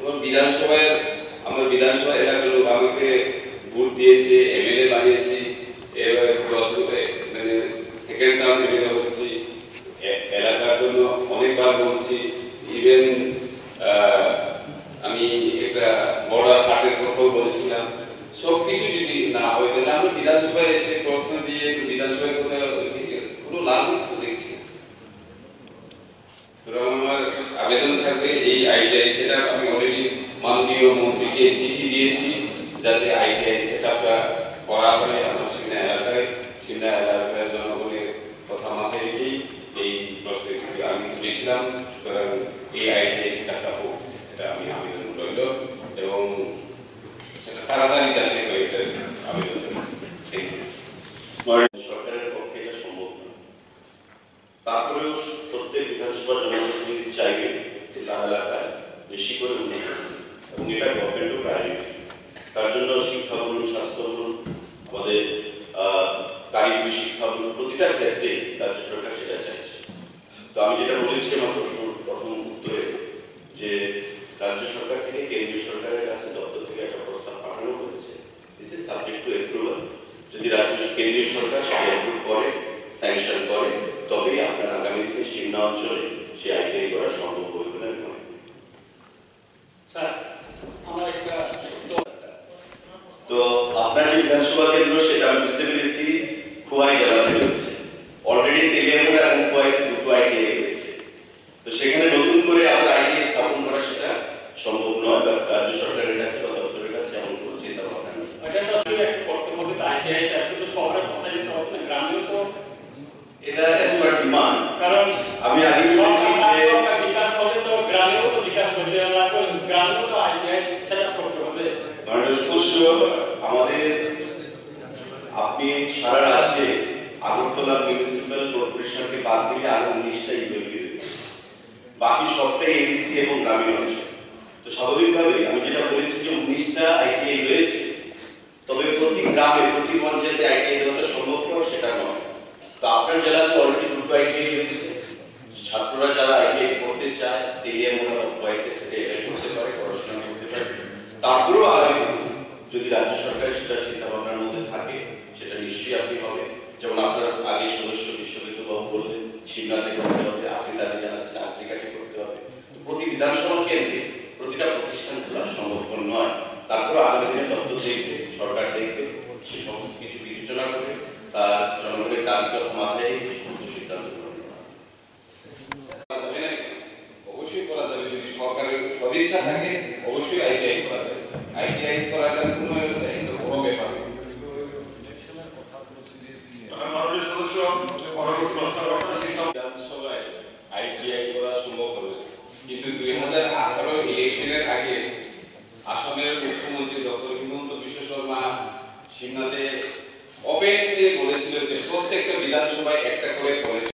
বিধানসভায় আমার বিধানসভা এলাকাগুলো আমাকে ভোট দিয়েছে, এমএলএ বানিয়েছি, এবার 10 মানে সেকেন্ড টার্ম এমএলএ হচ্ছি, এলাকার জন্য অনেকবার বলছি। ইভেন আমি একটা বর্ডার হাটের কথাও বলেছিলাম। সবকিছু যদি না হয় তাহলে আমরা বিধানসভায় এসে প্রশ্ন দিয়ে বিধানসভায় কোনো লাভ দেখছি। আমার আবেদন থাকবে এই আইটিআই সেট আপ, আমি অলরেডি মাননীয় মন্ত্রীকে চিঠি দিয়েছি যাতে আইটিআই সেট আপটা করা হয় আমার সিমনা এলাকার জনগণের কথা মাথায় রেখেই এই প্রস্তাবটি আমি দিয়েছিলাম। সুতরাং এই আইটিআই সেট আপটা হোক, সেটা আমি আবেদন রইল এবং সেটা তাড়াতাড়ি যাতে হয় এটা আবেদন সরকারের পক্ষে এটা সম্ভব না। তারপরেও প্রত্যেক বিধানসভা জনপ্রতিনিধি চাইবে যে তার এলাকায় বেশি করে উন্নতি এবং এটা গভর্নমেন্টও প্রায়োরিটি। তার জন্য শিক্ষা বলুন, স্বাস্থ্য বলুন, আমাদের কারিগরি শিক্ষা বলুন, প্রতিটা ক্ষেত্রে রাজ্য সরকার সেটা চাইছে। তো আমি যেটা বলেছি আমার প্রথম উত্তরে যে রাজ্য সরকার থেকে কেন্দ্রীয় সরকারের কাছে দপ্তর থেকে একটা প্রস্তাব পাঠানো হয়েছে। This is subject to approval. যদি কেন্দ্রীয় সরকার সেটা অ্যাপ্রুভ করে, স্যাংশন করে, তবেই আপনার আগামী দিনে সিমনা অঞ্চলে সে আইটিআই করা সম্ভব হবে বলে আমি মনে করি। তো আপনার যে বিধানসভা কেন্দ্র সেটা আমি বুঝতে পেরেছি খোয়াই জেলাতে রয়েছে। অলরেডি তেলিয়ামুড়া এবং খোয়াইতে দুটো আইটিআই রয়েছে। তো সেখানে নতুন করে আবার আইটিআই স্থাপন করা সেটা সম্ভব নয় বা রাজ্য সরকারের কাছে বা দপ্তরের কাছে এমন কোনো চিন্তা ভাবনা নেই। এটা as per demand, কারণ আমি আগে বলেছি যে বিকাশ হবে তো গ্রামেও তো বিকাশ করতে হবে, গ্রামেও তো আইটিআই সেটআপ করতে হবে। মাননীয় সদস্য, আমাদের আপনি সারা রাজ্যে আগরতলা মিউনিসিপ্যাল কর্পোরেশনকে বাদ দিলে আরো 19টা ইউএলপি রয়েছে, বাকি সবটাই এডিসি এবং গ্রামীণ অঞ্চল। তো স্বাভাবিকভাবে আমি যেটা বলেছি যে 19টা আইটিআই রয়েছে, তবে প্রতি গ্রামে প্রতি পঞ্চায়েতে আইটিআই দেওয়াটা সম্ভব নয় সেটা নয়। তো আপনার জেলাতে অলরেডি দুটো আইটিআই রয়েছে। ছাত্ররা যারা আইটিআই করতে চায় তেলিয়ামুড়া বা খোয়াইতে করতে পারে, পড়াশোনা করতে পারে। তারপরেও আগামী যদি রাজ্য সরকারের সেটা চিন্তা ভাবনার মধ্যে থাকে সেটা নিশ্চয়ই আপনি হবে। যেমন আপনার আগে সদস্য বিশ্ববিদ্যালয় বললেন সিমনাতে করতে হবে, আপনি তাদের জানাচ্ছেন আস্তিকাটি করতে হবে। প্রতি বিধানসভা কেন্দ্রে প্রতিটা প্রতিষ্ঠান খোলা সম্ভব নয়। তারপরে আগামী দিনে দপ্তর দেখবে, সরকার দেখবে, সে সমস্ত কিছু বিবেচনা করে তার জনগণের দাবি কথা মাথায় রেখে সমস্ত সিদ্ধান্ত গ্রহণ করা। অবশ্যই করা যাবে যদি সরকারের সদিচ্ছা থাকে, অবশ্যই আইটিআই করা যাবে। আইটিআই করাটা কোনো একটা বড় ব্যাপার। মাননীয় সদস্য বিধানসভায় আইটিআই করা সম্ভব হবে, কিন্তু 2018 ইলেকশনের আগে আসামের মুখ্যমন্ত্রী ডক্টর হিমন্ত বিশ্ব শর্মা সিমনাতে ওপেনলি বলেছিল যে প্রত্যেকটা বিধানসভায় একটা করে